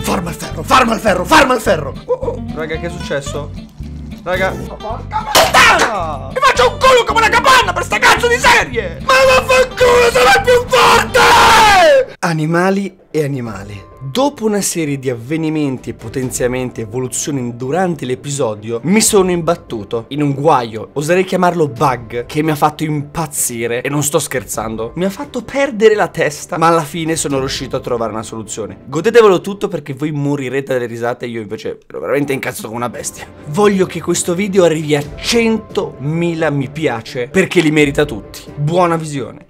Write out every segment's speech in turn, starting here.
Farma il ferro, farma il ferro, farma il ferro. Raga, che è successo? Raga, Porca puttana! Mi faccio un culo come una capanna per sta cazzo di serie! Ma vaffanculo, sono il più forte! Animali e animali. Dopo una serie di avvenimenti e potenziamenti e evoluzioni durante l'episodio, mi sono imbattuto in un guaio, oserei chiamarlo bug, che mi ha fatto impazzire, e non sto scherzando. Mi ha fatto perdere la testa, ma alla fine sono riuscito a trovare una soluzione. Godetevelo tutto perché voi morirete dalle risate e io invece ero veramente incazzato come una bestia. Voglio che questo video arrivi a 100.000 mi piace, perché li merita tutti. Buona visione.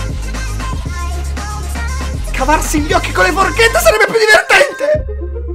Cavarsi gli occhi con le forchette sarebbe più divertente!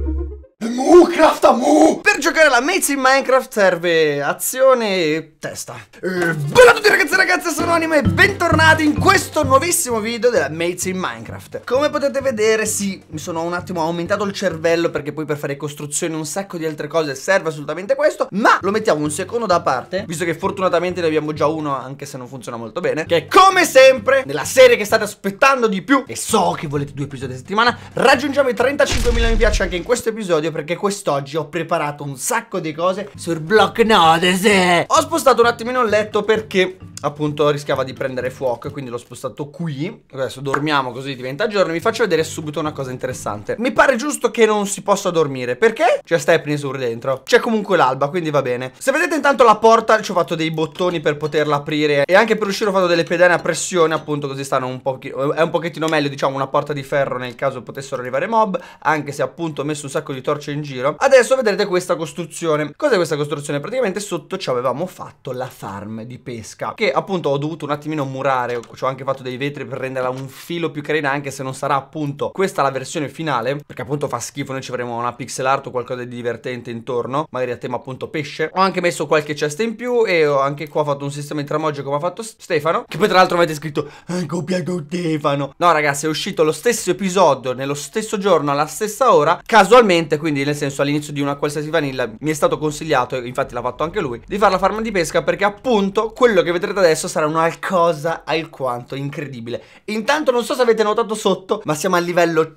Mu! Per giocare alla Mates in Minecraft serve azione e testa. Bella a tutti ragazzi e ragazze, sono Anima e bentornati in questo nuovissimo video della Mates in Minecraft. Come potete vedere, sì, mi sono un attimo aumentato il cervello perché poi per fare costruzioni e un sacco di altre cose serve assolutamente questo, ma lo mettiamo un secondo da parte, visto che fortunatamente ne abbiamo già uno, anche se non funziona molto bene, che è come sempre, nella serie che state aspettando di più, e so che volete 2 episodi a settimana, raggiungiamo i 35.000 mi piace anche in questo episodio, perché quest'oggi ho preparato un sacco di cose sul Block Notice. Ho spostato un attimino il letto perché appunto rischiava di prendere fuoco, quindi l'ho spostato qui. Adesso dormiamo così diventa giorno. Vi faccio vedere subito una cosa interessante. Mi pare giusto che non si possa dormire, perché c'è Stepney sur dentro. C'è comunque l'alba, quindi va bene. Se vedete intanto la porta, ci ho fatto dei bottoni per poterla aprire, e anche per uscire ho fatto delle pedane a pressione, appunto, così stanno un pochino, è un pochettino meglio, diciamo, una porta di ferro nel caso potessero arrivare mob, anche se appunto ho messo un sacco di torce in giro. Adesso vedrete questa costruzione. Cos'è questa costruzione? Praticamente sotto ci avevamo fatto la farm di pesca, che appunto ho dovuto un attimino murare. Ci ho anche fatto dei vetri per renderla un filo più carina, anche se non sarà appunto questa la versione finale, perché appunto fa schifo. Noi ci avremo una pixel art o qualcosa di divertente intorno, magari a tema appunto pesce. Ho anche messo qualche cesta in più e ho anche qua fatto un sistema di tramoggio come ha fatto Stefano, che poi tra l'altro avete scritto copiato Stefano. No ragazzi, è uscito lo stesso episodio nello stesso giorno alla stessa ora, casualmente, quindi nel senso all'inizio di una qualsiasi vanilla mi è stato consigliato, e infatti l'ha fatto anche lui, di fare la farm di pesca, perché appunto quello che vedrete adesso sarà una cosa alquanto incredibile. Intanto non so se avete notato sotto, ma siamo al livello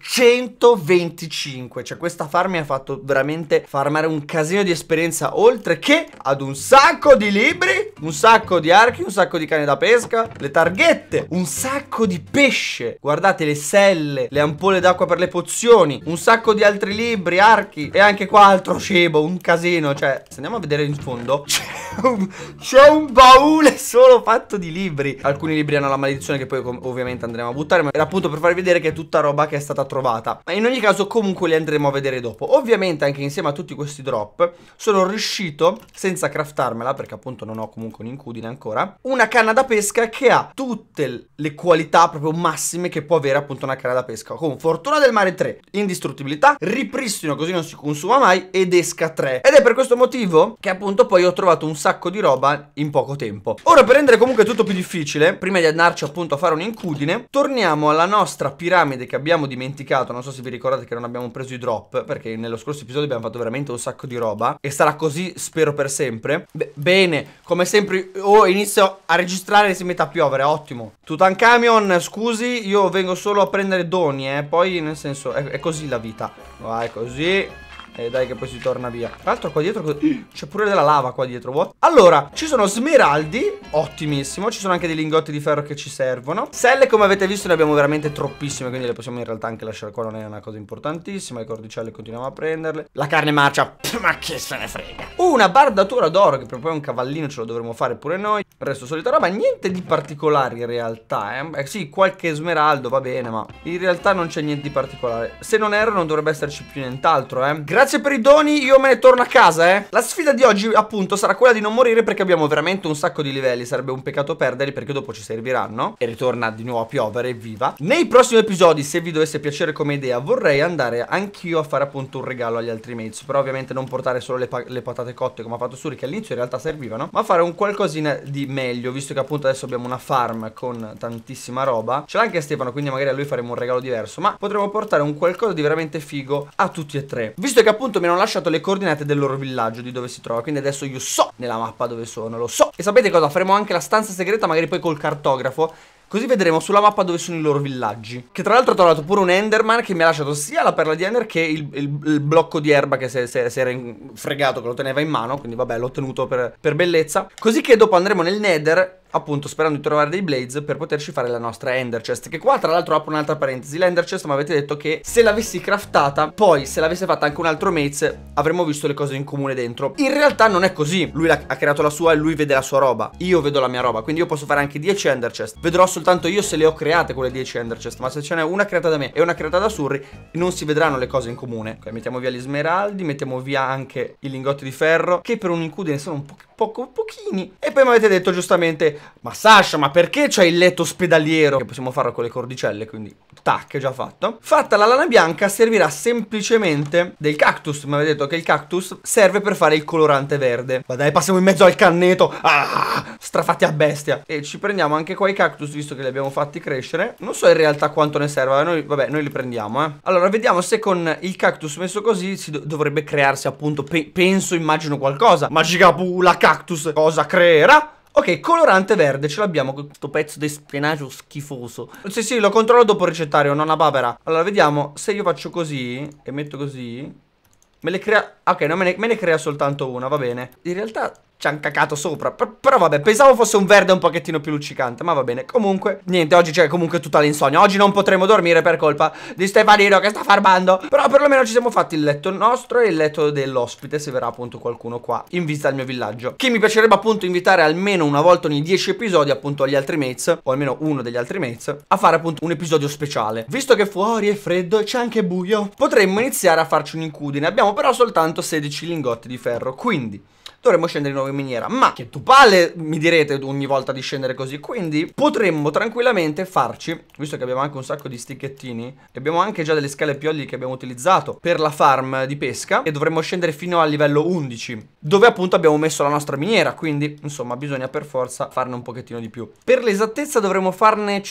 125. Cioè questa farm mi ha fatto veramente farmare un casino di esperienza, oltre che ad un sacco di libri, un sacco di archi, un sacco di canne da pesca, le targhette, un sacco di pesce, guardate le selle, le ampolle d'acqua per le pozioni, un sacco di altri libri, archi, e anche qua altro cibo, un casino. Cioè se andiamo a vedere in fondo c'è un baule solo fatto di libri. Alcuni libri hanno la maledizione che poi ovviamente andremo a buttare, ma era appunto per farvi vedere che è tutta roba che è stata trovata. Ma in ogni caso comunque li andremo a vedere dopo. Ovviamente anche insieme a tutti questi drop sono riuscito, senza craftarmela, perché appunto non ho comunque un'incudine ancora, una canna da pesca che ha tutte le qualità proprio massime che può avere appunto una canna da pesca, con fortuna del mare 3, indistruttibilità, ripristino così non si consuma mai, ed esca 3. Ed è per questo motivo che appunto poi ho trovato un sacco di roba in poco tempo. Ora, per rendere comunque tutto più difficile, prima di andarci appunto a fare un'incudine, torniamo alla nostra piramide che abbiamo dimenticato. Non so se vi ricordate che non abbiamo preso i drop, perché nello scorso episodio abbiamo fatto veramente un sacco di roba, e sarà così spero per sempre. Bene, come sempre inizio a registrare e si mette a piovere, ottimo. Tutankhamon, scusi, io vengo solo a prendere doni, poi nel senso è così la vita. Vai così. E dai che poi si torna via. Tra l'altro qua dietro c'è pure della lava qua dietro. What? Allora, ci sono smeraldi, ottimissimo. Ci sono anche dei lingotti di ferro che ci servono. Selle, come avete visto, ne abbiamo veramente troppissime, quindi le possiamo in realtà anche lasciare qua. Non è una cosa importantissima. Le cordicelle continuiamo a prenderle. La carne marcia, ma che se ne frega. Una bardatura d'oro, che proprio è un cavallino, ce lo dovremo fare pure noi. Il resto solita roba, niente di particolare in realtà, sì, qualche smeraldo va bene, ma in realtà non c'è niente di particolare. Se non erro non dovrebbe esserci più nient'altro, Grazie per i doni, io me ne torno a casa, La sfida di oggi appunto sarà quella di non morire, perché abbiamo veramente un sacco di livelli. Sarebbe un peccato perderli, perché dopo ci serviranno. E ritorna di nuovo a piovere, evviva. Nei prossimi episodi, se vi dovesse piacere come idea, vorrei andare anch'io a fare appunto un regalo agli altri mates. Però ovviamente non portare solo le patate cotte come ha fatto Suri, che all'inizio in realtà servivano, ma fare un qualcosina di meglio, visto che appunto adesso abbiamo una farm con tantissima roba. Ce l'ha anche Stefano, quindi magari a lui faremo un regalo diverso, ma potremo portare un qualcosa di veramente figo a tutti e tre, visto che appunto mi hanno lasciato le coordinate del loro villaggio, di dove si trova. Quindi adesso io so nella mappa dove sono, lo so. E sapete cosa? Faremo anche la stanza segreta, magari poi col cartografo, Così vedremo sulla mappa dove sono i loro villaggi. Che tra l'altro ho trovato pure un Enderman che mi ha lasciato sia la perla di Ender che il blocco di erba che si era fregato, che lo teneva in mano. Quindi vabbè, l'ho tenuto per bellezza. Così che dopo andremo nel Nether, appunto sperando di trovare dei Blades per poterci fare la nostra Ender Chest. Che qua tra l'altro apro un'altra parentesi. L'Ender Chest mi avete detto che se l'avessi craftata, poi se l'avesse fatta anche un altro maze, avremmo visto le cose in comune dentro. In realtà non è così. Lui ha creato la sua e lui vede la sua roba. Io vedo la mia roba, quindi io posso fare anche 10 Ender Chest. Vedrò soltanto io se le ho create quelle 10 Ender Chest. Ma se ce n'è una creata da me e una creata da Surri, non si vedranno le cose in comune. Ok, mettiamo via gli smeraldi, mettiamo via anche i lingotti di ferro, che per un incudine sono un pochini. E poi mi avete detto giustamente: ma Sasha, ma perché c'hai il letto ospedaliero? Che possiamo farlo con le cordicelle, quindi tac, è già fatto. Fatta la lana bianca servirà semplicemente del cactus. Mi avete detto che il cactus serve per fare il colorante verde. Ma dai, passiamo in mezzo al canneto. Strafatti a bestia. E ci prendiamo anche qua i cactus, visto che li abbiamo fatti crescere. Non so in realtà quanto ne serva. Vabbè, noi li prendiamo, Allora, vediamo se con il cactus messo così dovrebbe crearsi appunto, penso, immagino qualcosa. Magica pula cactus, cosa creerà? Ok, colorante verde, ce l'abbiamo con questo pezzo di spinacio schifoso. Sì, lo controllo dopo il ricettario, nonna Barbara. Allora, vediamo se io faccio così e metto così. Me le crea... Ok, no, me ne crea soltanto una, va bene. In realtà ci han cacato sopra. Però vabbè, pensavo fosse un verde un pochettino più luccicante, ma va bene. Comunque, niente, oggi c'è comunque tutta l'insonnia. Oggi non potremo dormire per colpa di Stefanino che sta farbando. Però perlomeno ci siamo fatti il letto nostro e il letto dell'ospite, se verrà appunto qualcuno qua in visita al mio villaggio. Che mi piacerebbe appunto invitare almeno una volta ogni 10 episodi appunto agli altri mates, o almeno uno degli altri mates, a fare appunto un episodio speciale. Visto che fuori è freddo e c'è anche buio, potremmo iniziare a farci un incudine. Abbiamo però soltanto 16 lingotti di ferro, quindi dovremmo scendere di nuovo in miniera. Ma che tu palle, mi direte ogni volta di scendere così. Quindi potremmo tranquillamente farci, visto che abbiamo anche un sacco di sticchettini e abbiamo anche già delle scale piolli che abbiamo utilizzato per la farm di pesca, e dovremmo scendere fino al livello 11, dove appunto abbiamo messo la nostra miniera. Quindi insomma bisogna per forza farne un pochettino di più. Per l'esattezza dovremmo farne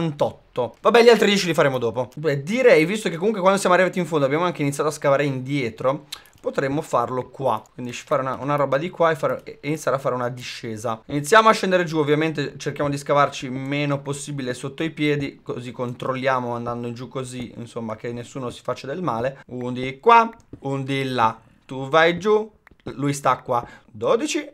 58. Vabbè, gli altri 10 li faremo dopo. Beh, direi, visto che comunque quando siamo arrivati in fondo abbiamo anche iniziato a scavare indietro, potremmo farlo qua. Quindi fare una roba di qua e iniziare a fare una discesa. Iniziamo a scendere giù, ovviamente cerchiamo di scavarci il meno possibile sotto i piedi, così controlliamo andando giù così, insomma, che nessuno si faccia del male. Un di qua, un di là. Tu vai giù, lui sta qua. 12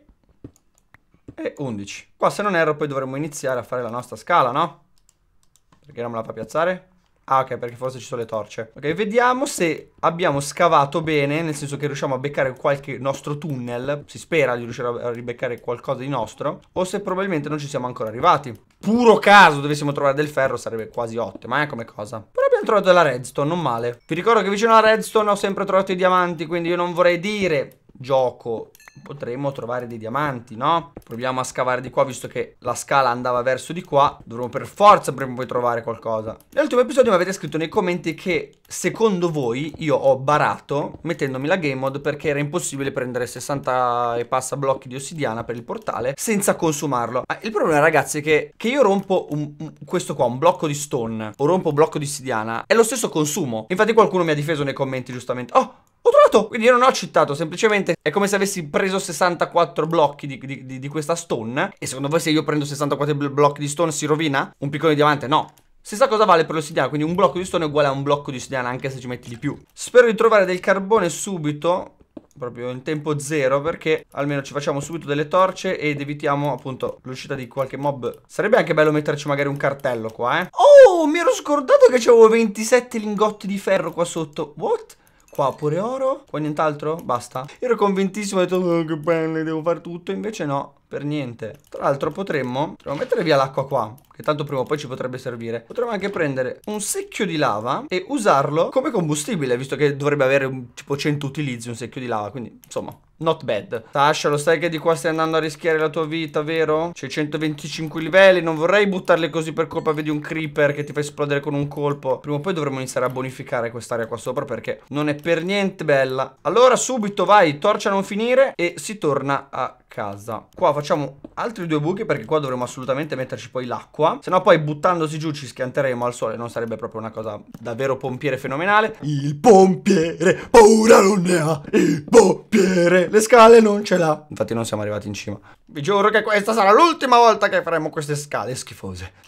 e 11. Qua, se non erro, poi dovremmo iniziare a fare la nostra scala, no? Perché non me la fa piazzare? Ah, ok, perché forse ci sono le torce. Ok, vediamo se abbiamo scavato bene, nel senso che riusciamo a beccare qualche nostro tunnel. Si spera di riuscire a ribeccare qualcosa di nostro, o se probabilmente non ci siamo ancora arrivati. Puro caso dovessimo trovare del ferro, sarebbe quasi ottima, come cosa. Però abbiamo trovato della redstone, non male. Vi ricordo che vicino alla redstone ho sempre trovato i diamanti, quindi io non vorrei dire gioco, potremmo trovare dei diamanti, no? Proviamo a scavare di qua, visto che la scala andava verso di qua. Dovremmo per forza prima o poi trovare qualcosa. Nell'ultimo episodio mi avete scritto nei commenti che secondo voi io ho barato mettendomi la game mode, perché era impossibile prendere 60 e passa blocchi di ossidiana per il portale senza consumarlo. Il problema, ragazzi, è che io rompo questo qua, un blocco di stone, o rompo un blocco di ossidiana, è lo stesso consumo. Infatti qualcuno mi ha difeso nei commenti giustamente: oh, ho trovato! Quindi io non ho cheatato, semplicemente è come se avessi preso 64 blocchi di questa stone. E secondo voi, se io prendo 64 blocchi di stone, si rovina un piccolo di diamante? No. Stessa cosa vale per l'ossidiana, quindi un blocco di stone è uguale a un blocco di ossidiana, anche se ci metti di più. Spero di trovare del carbone subito, proprio in tempo zero, perché almeno ci facciamo subito delle torce ed evitiamo appunto l'uscita di qualche mob. Sarebbe anche bello metterci magari un cartello qua, Oh, mi ero scordato che c'avevo 27 lingotti di ferro qua sotto. What? Qua pure oro, qua nient'altro? Basta. Ero convintissimo, ho detto oh, che belle, devo fare tutto. Invece no, per niente. Tra l'altro potremmo mettere via l'acqua qua, che tanto prima o poi ci potrebbe servire. Potremmo anche prendere un secchio di lava e usarlo come combustibile, visto che dovrebbe avere tipo 100 utilizzi un secchio di lava. Quindi insomma, not bad. Tasha, lo sai che di qua stai andando a rischiare la tua vita, vero? C'è 125 livelli, non vorrei buttarli così per colpa di un creeper che ti fa esplodere con un colpo. Prima o poi dovremmo iniziare a bonificare quest'area qua sopra, perché non è per niente bella. Allora subito vai, torcia a non finire e si torna a casa. Qua facciamo altri 2 buchi, perché qua dovremo assolutamente metterci poi l'acqua, se no poi buttandosi giù ci schianteremo al sole. Non sarebbe proprio una cosa davvero pompiere fenomenale. Il pompiere paura non ne ha, il pompiere le scale non ce l'ha. Infatti non siamo arrivati in cima. Vi giuro che questa sarà l'ultima volta che faremo queste scale schifose.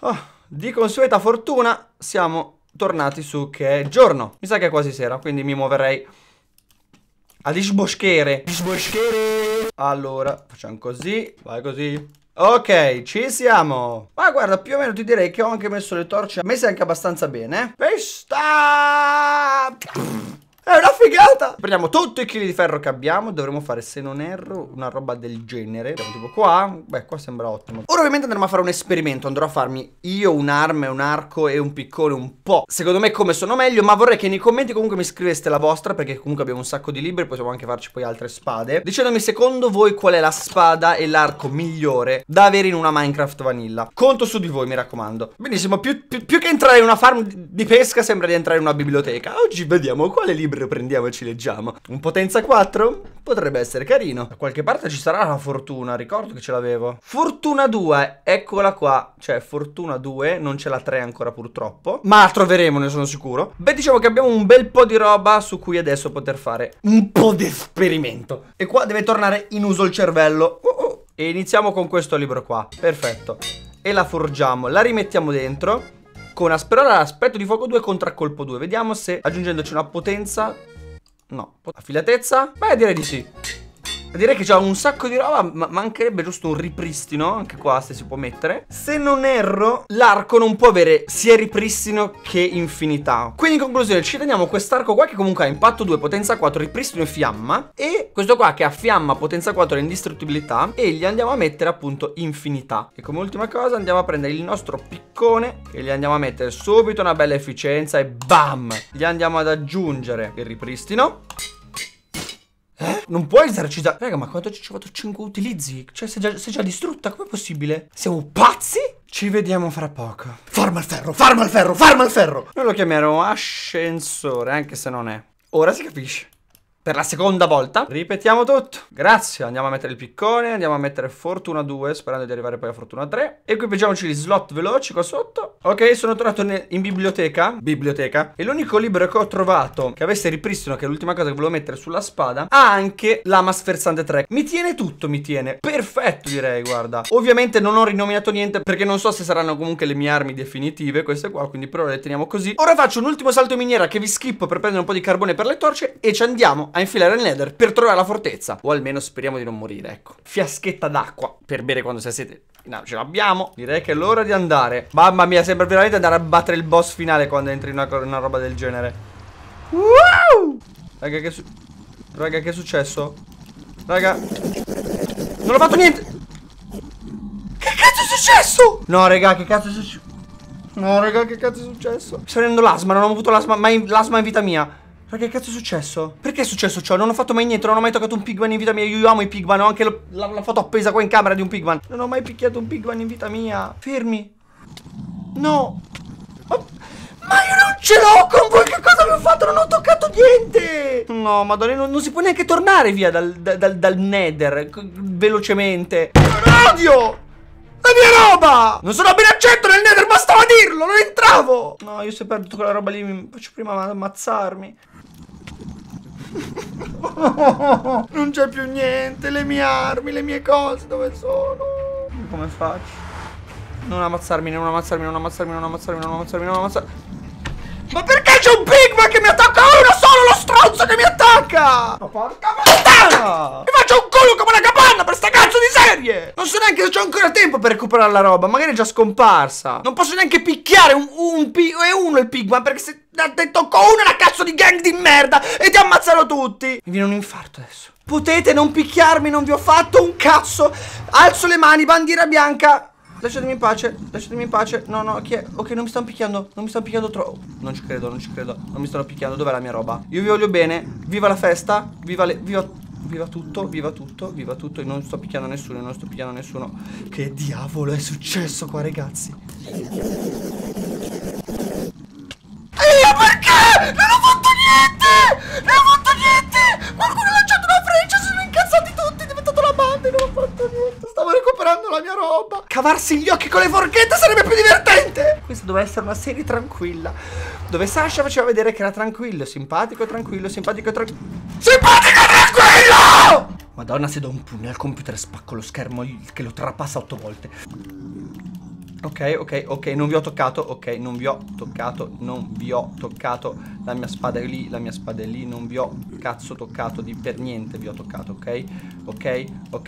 di consueta fortuna siamo tornati su che è giorno. Mi sa che è quasi sera, quindi mi muoverei a disboschere. Allora, facciamo così, vai così. Ok, ci siamo. Ma guarda, più o meno ti direi che ho anche messo le torce messe anche abbastanza bene. Questa è una figata. Prendiamo tutti i chili di ferro che abbiamo. Dovremmo fare, se non erro, una roba del genere. Andiamo tipo qua. Beh, qua sembra ottimo. Ora ovviamente andremo a fare un esperimento. Andrò a farmi io un'arma, un arco e un piccone un po', secondo me, come sono meglio. Ma vorrei che nei commenti comunque mi scriveste la vostra, perché comunque abbiamo un sacco di libri. Possiamo anche farci poi altre spade, dicendomi secondo voi qual è la spada e l'arco migliore da avere in una Minecraft Vanilla. Conto su di voi, mi raccomando. Benissimo, più che entrare in una farm di pesca sembra di entrare in una biblioteca. Oggi vediamo quale libro prendiamo e ci leggiamo. Un potenza 4? Potrebbe essere carino. Da qualche parte ci sarà la fortuna. Ricordo che ce l'avevo. Fortuna 2, eccola qua. Cioè fortuna 2, non c'è la 3 ancora purtroppo, ma la troveremo, ne sono sicuro. Beh, diciamo che abbiamo un bel po' di roba su cui adesso poter fare un po' di esperimento. E qua deve tornare in uso il cervello. E iniziamo con questo libro qua. Perfetto. E la forgiamo, la rimettiamo dentro con asperare aspetto di fuoco 2 contraccolpo 2. Vediamo se aggiungendoci una potenza. No, affilatezza? Beh, direi di sì. Direi che c'è un sacco di roba, ma mancherebbe giusto un ripristino. Anche qua se si può mettere. Se non erro, l'arco non può avere sia ripristino che infinità. Quindi in conclusione ci teniamo quest'arco qua che comunque ha impatto 2, potenza 4, ripristino e fiamma. E questo qua che ha fiamma, potenza 4 e indistruttibilità. E gli andiamo a mettere appunto infinità. E come ultima cosa andiamo a prendere il nostro piccone e gli andiamo a mettere subito una bella efficienza. E bam! Gli andiamo ad aggiungere il ripristino. Non puoi esercitare. Raga, ma quanto ci ho fatto 5 utilizzi? Cioè, sei già distrutta, com'è possibile? Siamo pazzi? Ci vediamo fra poco. Farma al ferro, farma al ferro, farma al ferro. Noi lo chiameremo ascensore, anche se non è. Ora si capisce. Per la seconda volta ripetiamo tutto. Grazie, andiamo a mettere il piccone. Andiamo a mettere fortuna 2, sperando di arrivare poi a fortuna 3. Equipaggiamoci gli slot veloci qua sotto. Ok, sono tornato in biblioteca. E l'unico libro che ho trovato che avesse ripristino, che è l'ultima cosa che volevo mettere sulla spada, ha anche lama sferzante 3. Mi tiene tutto, mi tiene perfetto, direi, guarda. Ovviamente non ho rinominato niente, perché non so se saranno comunque le mie armi definitive queste qua, quindi però le teniamo così. Ora faccio un ultimo salto in miniera che vi skippo per prendere un po' di carbone per le torce e ci andiamo a infilare il nether per trovare la fortezza. O almeno speriamo di non morire, ecco. Fiaschetta d'acqua per bere quando si ha sete. No, ce l'abbiamo. Direi che è l'ora di andare. Mamma mia, sembra veramente andare a battere il boss finale quando entri in una roba del genere. Wow! Raga, che è successo? Raga, non ho fatto niente. Che cazzo è successo? No, raga, che cazzo è successo? No, raga, che cazzo è successo? Mi sto venendo l'asma, non ho avuto l'asma in vita mia. Raga, che cazzo è successo? Perché è successo ciò? Non ho fatto mai niente, non ho mai toccato un pigman in vita mia. Io amo i pigman, ho anche la foto appesa qua in camera di un pigman. Non ho mai picchiato un pigman in vita mia. Fermi. No. Ma io non ce l'ho con voi, che cosa vi ho fatto? Non ho toccato niente. No, madonna, non si può neanche tornare via dal nether velocemente. Odio la mia roba! Non sono ben accetto nel nether, bastava dirlo, non entravo. No, io se perdo tutta quella roba lì mi faccio prima ammazzarmi. Non c'è più niente, le mie armi, le mie cose, dove sono? Come faccio? Non ammazzarmi, non ammazzarmi, non ammazzarmi, non ammazzarmi, non ammazzarmi, non ammazzarmi. Ma perché c'è un pigman che mi attacca uno solo, lo stronzo che mi attacca? Ma porca puttana! Mi faccio un culo come una capanna per sta cazzo di serie! Non so neanche se c'ho ancora tempo per recuperare la roba, magari è già scomparsa. Non posso neanche picchiare uno il pigman, perché se te tocco uno è una cazzo di gang di merda e ti ammazzano tutti. Mi viene un infarto adesso. Potete non picchiarmi, non vi ho fatto un cazzo. Alzo le mani, bandiera bianca. Lasciatemi in pace, lasciatemi in pace. No, no, chi è? Ok, non mi stanno picchiando. Non mi stanno picchiando troppo. Non ci credo, non ci credo. Non mi stanno picchiando. Dov'è la mia roba? Io vi voglio bene. Viva la festa. Viva tutto, viva tutto, viva tutto. Io non sto picchiando nessuno, non sto picchiando nessuno. Che diavolo è successo qua, ragazzi? Perché? Non ho fatto niente! Non ho fatto niente! Qualcuno ha lanciato una freccia, si sono incazzati tutti, è diventato la banda e non ho fatto niente. Stavo recuperando la mia roba. Cavarsi gli occhi con le forchette sarebbe più divertente. Questa doveva essere una serie tranquilla, dove Sasha faceva vedere che era tranquillo, simpatico, tranquillo, simpatico, tranquillo. Simpatico, tranquillo! Madonna, se do un pugno al computer spacco lo schermo che lo trapassa 8 volte. Ok, non vi ho toccato. Ok, non vi ho toccato. Non vi ho toccato. La mia spada è lì, la mia spada è lì. Non vi ho cazzo toccato per niente vi ho toccato, ok? Ok.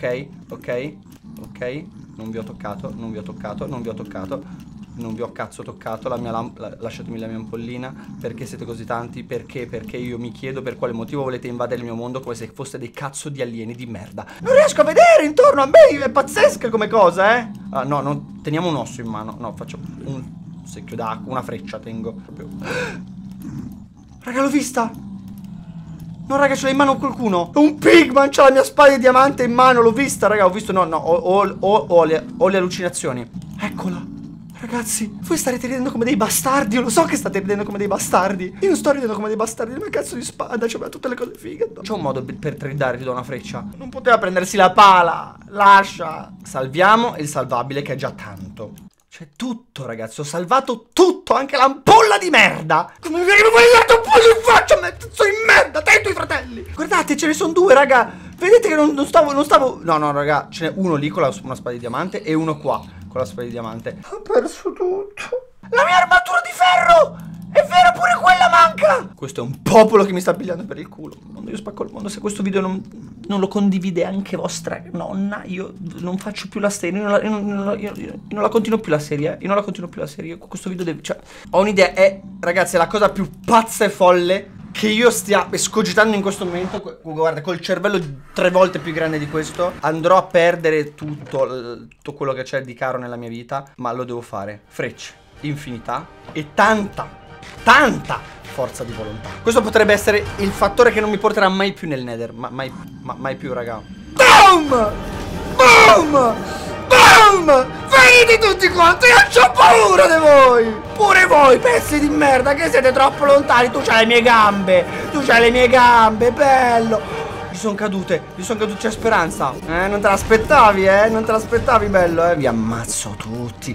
Non vi ho toccato, non vi ho toccato, non vi ho toccato. Non vi ho cazzo toccato. Lasciatemi la mia ampollina. Perché siete così tanti? Perché? Perché io mi chiedo per quale motivo volete invadere il mio mondo come se foste dei cazzo di alieni di merda. Non riesco a vedere intorno a me. È pazzesca come cosa, eh? No, non teniamo un osso in mano. No, faccio un secchio d'acqua. Una freccia tengo. Raga, l'ho vista. No, raga, ce l'ha in mano qualcuno. Un pigman, c'ha la mia spada di diamante in mano. L'ho vista, raga, ho visto. No, ho le allucinazioni. Eccola. Ragazzi, voi starete ridendo come dei bastardi. Io lo so che state ridendo come dei bastardi. Io non sto ridendo come dei bastardi. Ma cazzo di spada, c'è tutte le cose fighe. C'è un modo per tridare, ti do una freccia. Non poteva prendersi la pala. Lascia. Salviamo il salvabile, che è già tanto. C'è tutto, ragazzi. Ho salvato tutto, anche l'ampolla di merda. Come mi viene guardato un po' in faccia, mezzo in merda, te e i tuoi fratelli. Guardate, ce ne sono due, raga. Vedete che non stavo. No, raga, ce n'è uno lì con una spada di diamante e uno qua con la spada di diamante. Ho perso tutto. La mia armatura di ferro! È vero, pure quella manca! Questo è un popolo che mi sta pigliando per il culo. Io spacco il mondo. Se questo video non lo condivide anche vostra nonna, io non faccio più la serie. Io non la continuo più la serie. Io non la continuo più la serie. Questo video deve... Cioè, ho un'idea. Ragazzi, è la cosa più pazza e folle che io stia escogitando in questo momento. Guarda, col cervello 3 volte più grande di questo. Andrò a perdere tutto quello che c'è di caro nella mia vita, ma lo devo fare. Frecce, infinità e tanta forza di volontà. Questo potrebbe essere il fattore che non mi porterà mai più nel Nether. Mai più, raga. Boom! Boom! Boom! Venite tutti quanti, io c'ho paura di voi! Pure voi, pezzi di merda, che siete troppo lontani. Tu c'hai le mie gambe, bello. Gli sono cadute, c'è speranza. Non te l'aspettavi, non te l'aspettavi, bello, Vi ammazzo tutti,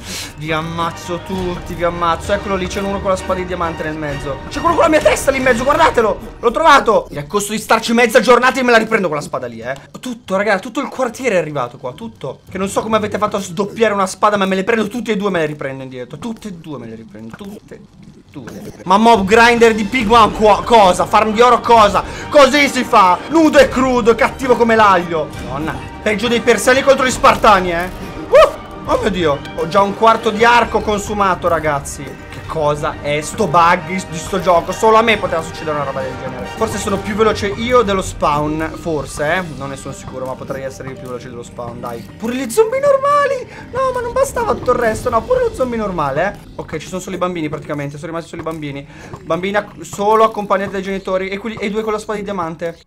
Eccolo lì, c'è uno con la spada di diamante nel mezzo. C'è quello con la mia testa lì in mezzo, guardatelo. L'ho trovato. E a costo di starci mezza giornata e me la riprendo con la spada lì, Tutto, raga, tutto il quartiere è arrivato qua, tutto. Che non so come avete fatto a sdoppiare una spada, ma me le prendo tutte e due, me le riprendo indietro. Tutte e due me le riprendo, tutte. Ma mob grinder di pigman cosa? Farm di oro cosa? Così si fa. Nudo e crudo, cattivo come l'aglio. Madonna, peggio dei persiani contro gli spartani, oh mio Dio. Ho già un quarto di arco consumato, ragazzi. Che cosa è sto bug di sto gioco? Solo a me poteva succedere una roba del genere. Forse sono più veloce io dello spawn. Forse, non ne sono sicuro, ma potrei essere io più veloce dello spawn, dai. Pure gli zombie normali. No, ma non bastava tutto il resto. No, pure lo zombie normale, Ok, ci sono solo i bambini praticamente. Sono rimasti solo i bambini. Bambini solo accompagnati dai genitori. E i due con la spada di diamante.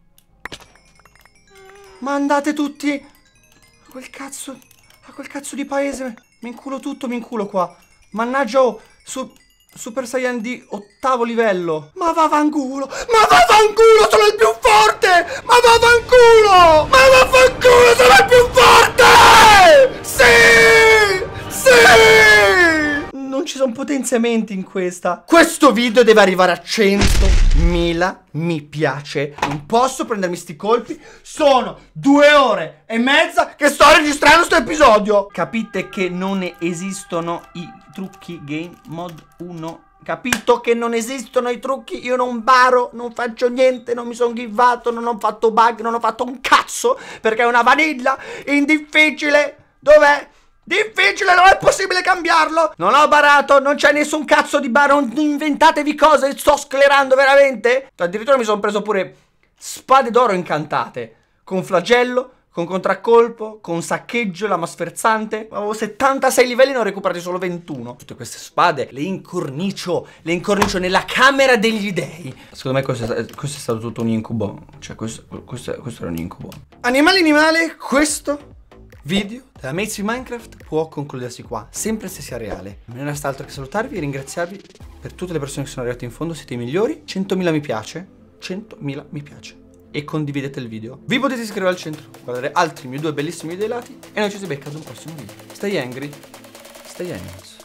Ma andate tutti a quel cazzo di paese. Mi inculo tutto, mi inculo qua. Mannaggia, Super Saiyan di 8º livello. Ma vaffanculo, sono il più forte. Ma vaffanculo, sono il più forte. Sì. Non ci sono potenziamenti in questa. Questo video deve arrivare a 100.000 mi piace. Non posso prendermi sti colpi. Sono 2 ore e mezza che sto registrando sto episodio. Capite che non esistono i trucchi game mod 1? Capito che non esistono i trucchi? Io non baro, non faccio niente, non mi sono givato, non ho fatto bug, non ho fatto un cazzo, perché è una vanilla in difficile. Dov'è? Difficile, non è possibile cambiarlo. Non ho barato, non c'è nessun cazzo di bar. Non inventatevi cose, sto sclerando veramente. Addirittura mi sono preso pure spade d'oro incantate, con flagello, con contraccolpo, con saccheggio, lama sferzante. Avevo 76 livelli, ne ho recuperati solo 21. Tutte queste spade le incornicio nella camera degli dei. Secondo me questo è stato tutto un incubo. Cioè questo era un incubo. Animale, questo video della Mates in Minecraft può concludersi qua, sempre se sia reale. Non resta altro che salutarvi e ringraziarvi per tutte le persone che sono arrivate in fondo. Siete i migliori. 100.000 mi piace. 100.000 mi piace. E condividete il video. Vi potete iscrivere al centro, guardare altri miei 2 bellissimi video dei lati. E noi ci si becca ad un prossimo video. Stay angry, stay animals.